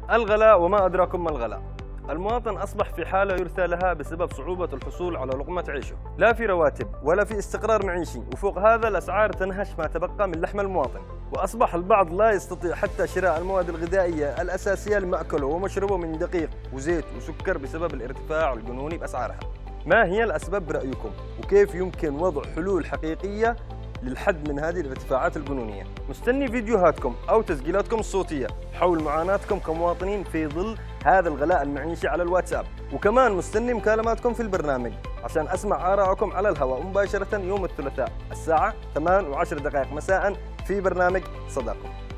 الغلاء وما أدراكم ما الغلاء. المواطن أصبح في حالة يرثى لها بسبب صعوبة الحصول على لقمة عيشه، لا في رواتب ولا في استقرار معيشي، وفوق هذا الأسعار تنهش ما تبقى من لحم المواطن، وأصبح البعض لا يستطيع حتى شراء المواد الغذائية الأساسية لمأكله ومشربه من دقيق وزيت وسكر بسبب الارتفاع الجنوني بأسعارها. ما هي الأسباب برأيكم؟ وكيف يمكن وضع حلول حقيقية للحد من هذه الارتفاعات الجنونية؟ مستني فيديوهاتكم أو تسجيلاتكم الصوتية حول معاناتكم كمواطنين في ظل هذا الغلاء المعيشي على الواتساب، وكمان مستني مكالماتكم في البرنامج عشان أسمع آراءكم على الهواء مباشرة يوم الثلاثاء الساعة 8:10 مساء في برنامج صداكم.